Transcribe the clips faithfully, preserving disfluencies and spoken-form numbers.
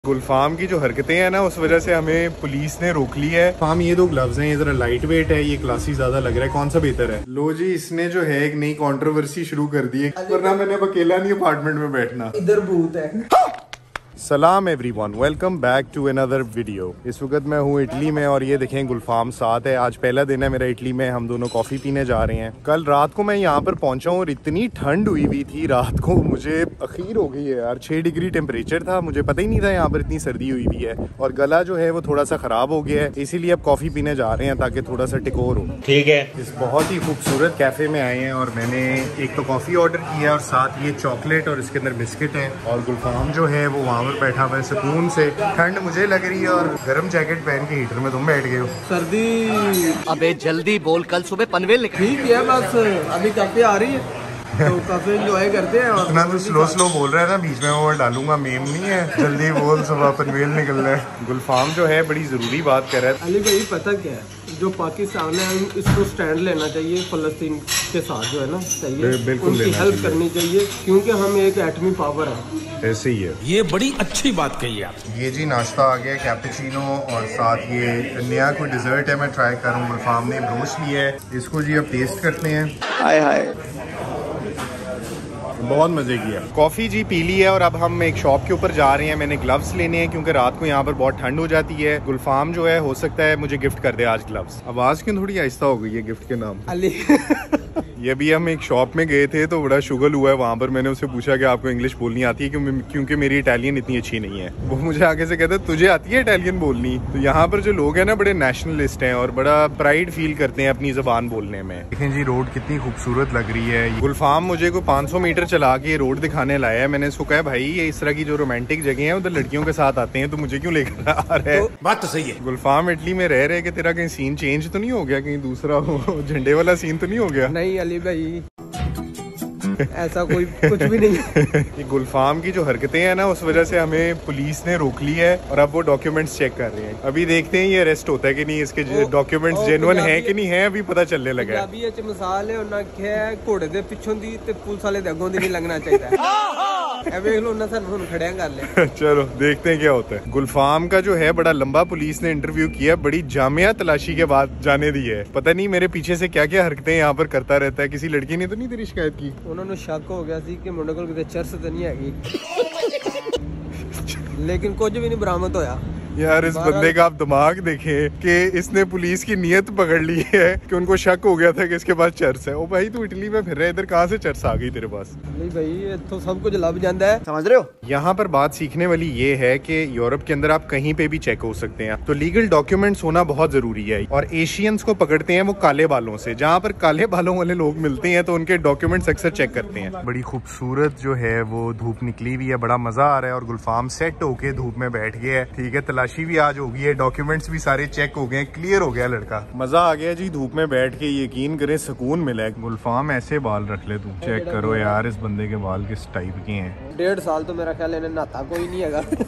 गुलफाम की जो हरकतें हैं ना, उस वजह से हमें पुलिस ने रोक ली है। फाम ये दो ग्लव्स हैं, ये जरा लाइट वेट है, ये क्लासी ज्यादा लग रहा है, कौन सा बेहतर है? लो जी, इसने जो है एक नई कंट्रोवर्सी शुरू कर दी है, वरना मैंने अब अकेला नहीं अपार्टमेंट में बैठना। इधर भूत है। सलाम everyone, welcome back to another video. इस वक्त मैं हूँ इटली में और ये देखें गुलफाम साथ है। आज पहला दिन है मेरा इटली में, हम दोनों कॉफ़ी पीने जा रहे हैं। कल रात को मैं यहाँ पर पहुँचा हूँ और इतनी ठंड हुई हुई थी रात को, मुझे अखीर हो गई है यार। छः डिग्री टेम्परेचर था, मुझे पता ही नहीं था यहाँ पर इतनी सर्दी हुई हुई है। और गला जो है वो थोड़ा सा ख़राब हो गया है, इसीलिए अब कॉफ़ी पीने जा रहे हैं ताकि थोड़ा सा टिकोर हो। ठीक है, इस बहुत ही खूबसूरत कैफ़े में आए हैं और मैंने एक तो कॉफ़ी ऑर्डर की है और साथ ये चॉकलेट और इसके अंदर बिस्किट है। और गुलफाम जो है वो वहाँ पर बैठा हुआ है सुकून से। ठंड मुझे लग रही है और गर्म जैकेट पहन के हीटर में तुम बैठ गए हो। सर्दी। अबे जल्दी बोल, कल सुबह पनवेल निकल। ठीक है, बस अभी काफी आ रही है तो काफी एंजॉय करते हैं। और इतना तो स्लो स्लो बोल रहा है ना, बीच में वो डालूंगा मेम नहीं है, जल्दी बोल, सुबह पनवेल निकल रहा है। गुलफाम जो है बड़ी जरूरी बात कर रहा है। अली भाई पता क्या है, जो पाकिस्तान है इसको स्टैंड लेना चाहिए, फलस्तीन के साथ जो है ना चाहिए, बिल्कुल उनकी हेल्प करनी चाहिए, क्योंकि हम एक एटमी पावर है। ऐसे ही है, ये बड़ी अच्छी बात कही आप। ये जी नाश्ता आ गया, कैपेचिनो और साथ ये नया कोई डिजर्ट है, मैं ट्राई करूँ। गुलफाम ने ब्रोच लिया है, इसको जी अब टेस्ट करते हैं। हाय हाय, बहुत मजे की है। कॉफी जी पी ली है और अब हम एक शॉप के ऊपर जा रहे हैं। मैंने ग्लव्स लेने हैं क्योंकि रात को यहाँ पर बहुत ठंड हो जाती है। गुलफाम जो है हो सकता है मुझे गिफ्ट कर दे आज ग्लव्स। आवाज क्यों थोड़ी आहिस्ता हो गई है गिफ्ट के नाम? अली ये भी हम एक शॉप में गए थे तो बड़ा शुगल हुआ है वहाँ पर। मैंने उससे पूछा कि आपको इंग्लिश बोलनी आती है, क्यों, क्योंकि मेरी इटालियन इतनी अच्छी नहीं है। वो मुझे आगे से कहता है तुझे आती है इटालियन बोलनी? तो यहाँ पर जो लोग हैं ना बड़े नेशनलिस्ट हैं और बड़ा प्राइड फील करते हैं अपनी जबान बोलने में। देखें जी रोड कितनी खूबसूरत लग रही है। गुलफाम मुझे को पाँच सौ मीटर चला के रोड दिखाने लाया है। मैंने उसको कहा भाई ये इस तरह की जो रोमांटिक जगह है उधर लड़कियों के साथ आते हैं, तो मुझे क्यों लेकर आ रहा है? तो बात तो सही है। गुलफाम इटली में रह रहे कि तेरा कहीं सीन चेंज तो नहीं हो गया, कहीं दूसरा हो झंडे वाला सीन तो नहीं हो गया? नहीं अली भाई, ऐसा कोई कुछ भी नहीं है। ये गुलफाम की जो हरकतें हैं ना, उस वजह से हमें पुलिस ने रोक ली है और अब वो डॉक्यूमेंट्स चेक कर रहे हैं। अभी देखते हैं ये अरेस्ट होता है कि नहीं, इसके डॉक्यूमेंट्स जेन्युइन हैं कि नहीं है, अभी पता चलने लगा है। पंजाबी च मिसाल है, उन्हें क्या है, घोड़े दे पिछों दी ते पुलिस वाले दे अगों दी नहीं लगना चाहिए। देख लो ना सर, हुन खड़िया कर ले। चलो देखते हैं क्या होता है। गुलफाम का जो है बड़ा लंबा पुलिस ने इंटरव्यू किया, बड़ी जामिया तलाशी के बाद जाने दी है। पता नहीं मेरे पीछे से क्या क्या हरकतें यहाँ पर करता रहता है। किसी लड़की ने तो नहीं तेरी शिकायत की? उन्होंने शक हो गया सी कि मुंडे कोल किते चर्च तो नहीं हैगी, लेकिन कुछ भी नहीं बरामद होया। यार इस बंदे का आप दिमाग देखें कि इसने पुलिस की नियत पकड़ ली है कि उनको शक हो गया था कि इसके पास चर्च है। ओ भाई तू इटली में फिर रहा है, इधर कहाँ से चर्च आ गई तेरे पास? नहीं भाई, तो सब कुछ लभ जाता है, समझ रहे हो। यहाँ पर बात सीखने वाली ये है कि यूरोप के अंदर आप कहीं पे भी चेक हो सकते हैं, तो लीगल डॉक्यूमेंट्स होना बहुत जरूरी है। और एशियंस को पकड़ते हैं वो काले बालों से, जहाँ पर काले बालों वाले लोग मिलते हैं तो उनके डॉक्यूमेंट्स अक्सर चेक करते हैं। बड़ी खूबसूरत जो है वो धूप निकली हुई है, बड़ा मजा आ रहा है और गुलफाम सेट होके धूप में बैठ गया है। ठीक है, तलाशी भी आज होगी, ये डॉक्यूमेंट्स भी सारे चेक हो गए, क्लियर हो गया लड़का। मजा आ गया जी धूप में बैठ के, यकीन करें सुकून मिला है। गुलफाम ऐसे बाल रख ले तू, चेक करो यार इस बंदे के बाल किस टाइप के हैं। डेढ़ साल तो मेरा ख्याल इन्हें नहाता कोई नहीं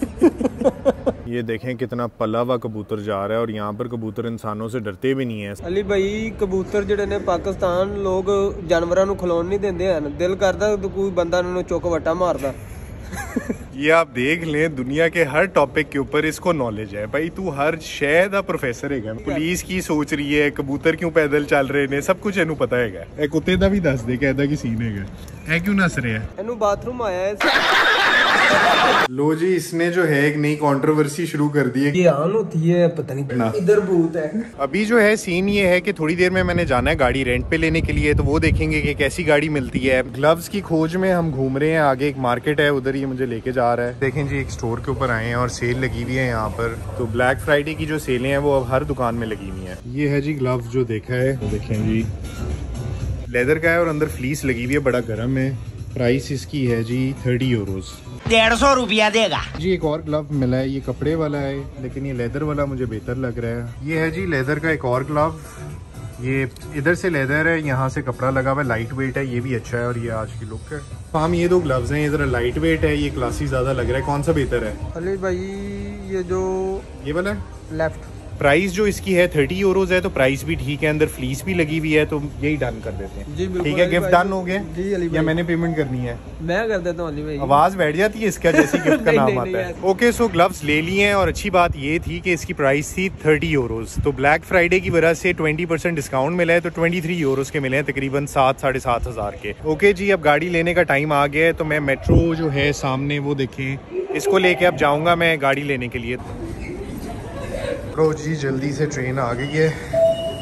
है। ये देखें कितना पला हुआ कबूतर जा रहा है और यहाँ पर कबूतर इंसानों से डरते भी नहीं है। अली भाई कबूतर जिहड़े ने पाकिस्तान लोग जानवरां नूं खलोण नहीं देंदे हैं, दिल करदा तो कोई बंदा उन्हें चुक वट्टा मारदा। ये आप देख लें, दुनिया के हर टॉपिक के ऊपर इसको नॉलेज है भाई। तू हर शय दा प्रोफेसर है। पुलिस की सोच रही है, कबूतर क्यों पैदल चल रहे ने, सब कुछ इनू पता है। ए कुत्ते दा भी दस दे कि ऐदा की सीन है, ए क्यों नस रहे हैं? इनू बाथरूम आया है। लो जी, इसने जो है एक नई कंट्रोवर्सी शुरू कर दी है। ये आन होती है, पता नहीं इधर भूत है। अभी जो है सीन ये है कि थोड़ी देर में मैंने जाना है गाड़ी रेंट पे लेने के लिए, तो वो देखेंगे कि कैसी गाड़ी मिलती है। ग्लव्स की खोज में हम घूम रहे हैं, आगे एक मार्केट है उधर ये मुझे लेके जा रहा है। देखें जी एक स्टोर के ऊपर आए हैं और सेल लगी हुई है यहाँ पर। तो ब्लैक फ्राइडे की जो सेलें हैं वो अब हर दुकान में लगी हुई है। ये है जी ग्लव्स जो देखा है, देखें जी लेदर का है और अंदर फ्लीस लगी हुई है, बड़ा गर्म है। प्राइस इसकी है जी थर्टी यूरोज, डेढ़ सौ रुपया देगा जी। एक और ग्लव मिला है, ये कपड़े वाला है लेकिन ये लेदर वाला मुझे बेहतर लग रहा है। ये है जी लेदर का एक और ग्लव, ये इधर से लेदर है, यहाँ से कपड़ा लगा हुआ है, लाइट वेट है, ये भी अच्छा है और ये आज की लुक है। फाम ये दो ग्लव्स हैं, ये जरा लाइट वेट है, ये क्लासी ज्यादा लग रहा है, कौन सा बेहतर है? अली भाई ये जो ये वाला लेफ्ट प्राइस जो इसकी है थर्टी यूरोज है, तो प्राइस भी ठीक है, अंदर फ्लीस भी लगी हुई है, तो यही डन कर देते हैं। जी बिल्कुल। ठीक है, गिफ्ट डन हो गया जी अली भाई, या मैंने पेमेंट करनी है? मैं कर देता हूँ अली भाई। आवाज बैठ जाती है इसका जैसे गिफ्ट का नहीं, नाम नहीं, आता नहीं, है। ओके, सो ग्लव्स ले लिए हैं और अच्छी बात ये थी कि इसकी प्राइस थी थर्टी यूरोज, तो ब्लैक फ्राइडे की वजह से ट्वेंटी परसेंट डिस्काउंट मिला है, तो ट्वेंटी थ्री यूरोज के मिले हैं, तकरीबन सात साढ़े सात हजार के। ओके जी, अब गाड़ी लेने का टाइम आ गया है, तो मैं मेट्रो जो है सामने वो देखें, इसको लेके अब जाऊंगा मैं गाड़ी लेने के लिए। तो जी जल्दी से ट्रेन आ गई है।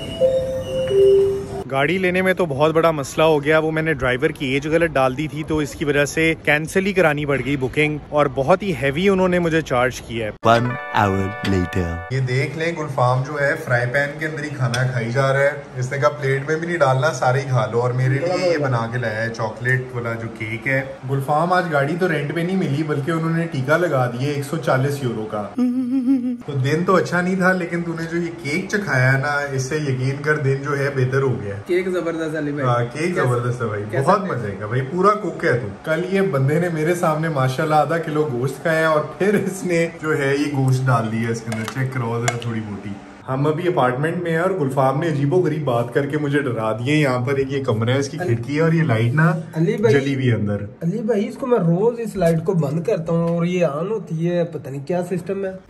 गाड़ी लेने में तो बहुत बड़ा मसला हो गया, वो मैंने ड्राइवर की एज गलत डाल दी थी, तो इसकी वजह से कैंसिल ही करानी पड़ गई बुकिंग, और बहुत ही हैवी उन्होंने मुझे चार्ज किया है। One hour later. ये देख लें, गुलफाम जो है फ्राई पैन के अंदर ही खाना खाई जा रहा है। इसने कहा प्लेट में भी नहीं डालना, सारे ही खा लो, और मेरे लिए ये बना के लाया है चॉकलेट वाला जो केक है। गुलफाम आज गाड़ी तो रेंट पे नहीं मिली, बल्कि उन्होंने टीका लगा दिया एक सौ चालीस यूरो का। तो दिन तो अच्छा नहीं था, लेकिन तूने जो ये केक चखाया है ना, इससे यकीन कर दिन जो है बेहतर हो गया। केक जबरदस्त अली भाई। हाँ, केक जबरदस्त है भाई, बहुत मजे का भाई, पूरा कुक है तू। कल ये बंदे ने मेरे सामने माशाल्लाह आधा किलो गोश्त खाया, और फिर इसने जो है ये गोश्त डाल दिया इसके अंदर। चेक करो जरा थोड़ी मोटी। हम अभी अपार्टमेंट में है, और गुलफाम ने अजीबो गरीब बात करके मुझे डरा दिए। यहाँ पर एक ये कमरा है, इसकी खिड़की है, और ये लाइट ना जली हुई अंदर। अली भाई, इसको मैं रोज इस लाइट को बंद करता हूँ और ये ऑन होती है, पता नहीं क्या सिस्टम है।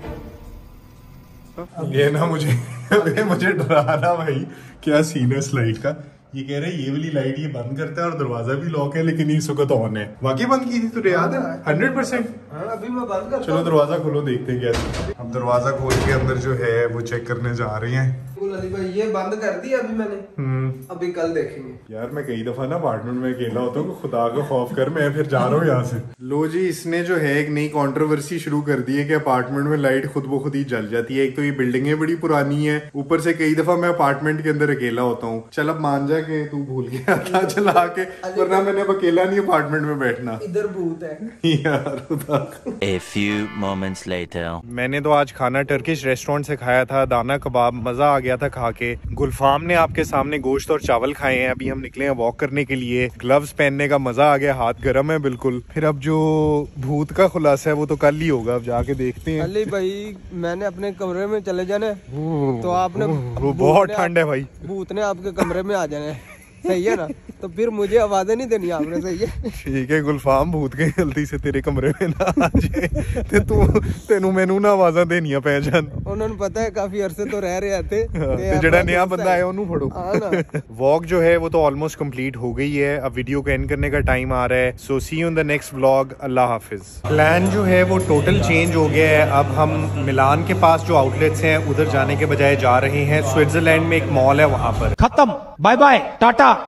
ये ना मुझे मुझे डराना भाई, क्या सीन है इस लाइट का। ये कह रहे हैं ये वाली लाइट ये बंद करता है, और दरवाजा भी लॉक है, लेकिन इस वक्त ऑन है। वाकई बंद की थी, तुझे याद है? Hundred percent. अभी मैं बंद करता चलो दरवाजा खोलो, देखते हैं क्या। हम दरवाजा खोल के अंदर जो है वो चेक करने जा रहे हैं। अली भाई, ये बंद कर दिया अभी मैंने, अभी कल देखेंगे। यार मैं कई दफा ना अपार्टमेंट में अकेला होता हूँ, खुदा का खौफ कर, मैं फिर जा रहा हूँ यहाँ से। लो जी, इसने जो है एक नई कंट्रोवर्सी शुरू कर दी है कि अपार्टमेंट में लाइट खुद ब खुद ही जल जाती है। एक तो ये बिल्डिंगें बड़ी पुरानी है, ऊपर से कई दफा मैं अपार्टमेंट के अंदर अकेला होता हूँ। चल अब मान जा के तू भूल गया था चला के, वरना मैंने अब अकेला नहीं अपार्टमेंट में बैठना। इधर भूत है यार खुदा। A few moments later. मैंने तो आज खाना टर्किश रेस्टोरेंट से खाया था, दाना कबाब, मजा आ गया था खा के। गुलफाम ने आपके सामने गोश्त और चावल खाए हैं। अभी हम निकले हैं वॉक करने के लिए, ग्लव्स पहनने का मजा आ गया, हाथ गर्म है बिल्कुल। फिर अब जो भूत का खुलासा है वो तो कल ही होगा, अब जाके देखते हैं। अली भाई, मैंने अपने कमरे में चले जाना है, तो आपने वो बहुत ठंड है भाई, भूत ने आपके कमरे में आ जाना है, सही है ना? तो फिर मुझे आवाजें नहीं देनी आपने, सही है? ठीक है गुलफाम, भूत के गलती से तेरे कमरे में ना आ जाए ते तू तेनू मैनू ना आवाज़ां देनियां पै जान। उन्होंने पता है काफी अरसे तो रह रहे थे, ते जेड़ा नया बंदा है ओनू फड़ो। वॉक जो है वो तो ऑलमोस्ट कंप्लीट हो गई है, अब वीडियो को एंड करने का टाइम आ रहा है। So see you in the next vlog. अल्लाह हाफिज। प्लान जो है वो टोटल चेंज हो गया है। अब हम मिलान के पास जो आउटलेट्स हैं उधर जाने के बजाय जा रहे हैं स्विट्जरलैंड में एक मॉल है वहां पर। खत्म, बाय बाय, टाटा।